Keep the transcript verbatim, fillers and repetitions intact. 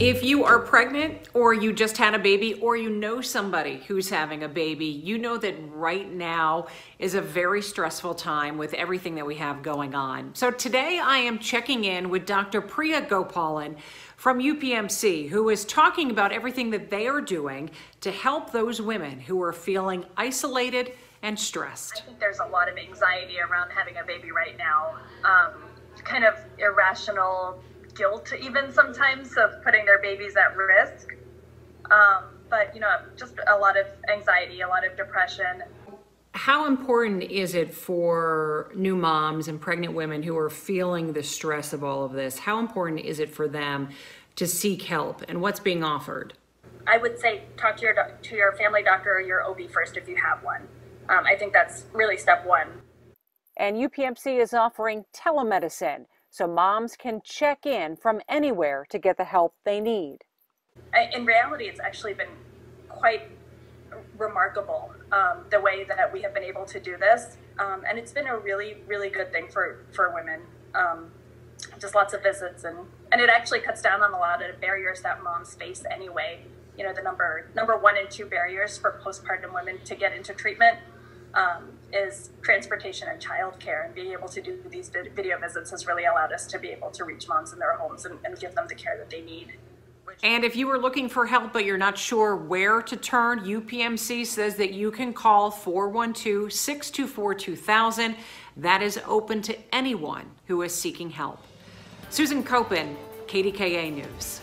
If you are pregnant or you just had a baby or you know somebody who's having a baby, you know that right now is a very stressful time with everything that we have going on. So today I am checking in with Doctor Priya Gopalan from U P M C, who is talking about everything that they are doing to help those women who are feeling isolated and stressed. I think there's a lot of anxiety around having a baby right now, um, kind of irrational guilt even sometimes of putting their babies at risk. Um, but, you know, just a lot of anxiety, a lot of depression. How important is it for new moms and pregnant women who are feeling the stress of all of this? How important is it for them to seek help, and what's being offered? I would say talk to your, to your family doctor or your O B first if you have one. Um, I think that's really step one. And U P M C is offering telemedicine, so moms can check in from anywhere to get the help they need. In reality, it's actually been quite remarkable, um, the way that we have been able to do this. Um, and it's been a really, really good thing for, for women. Um, just lots of visits, and, and it actually cuts down on a lot of barriers that moms face anyway. You know, the number, number one and two barriers for postpartum women to get into treatment Um, is transportation and childcare, and being able to do these video visits has really allowed us to be able to reach moms in their homes and, and give them the care that they need. And if you are looking for help but you're not sure where to turn, U P M C says that you can call four one two, six two four, two thousand. That is open to anyone who is seeking help. Susan Koppen, K D K A News.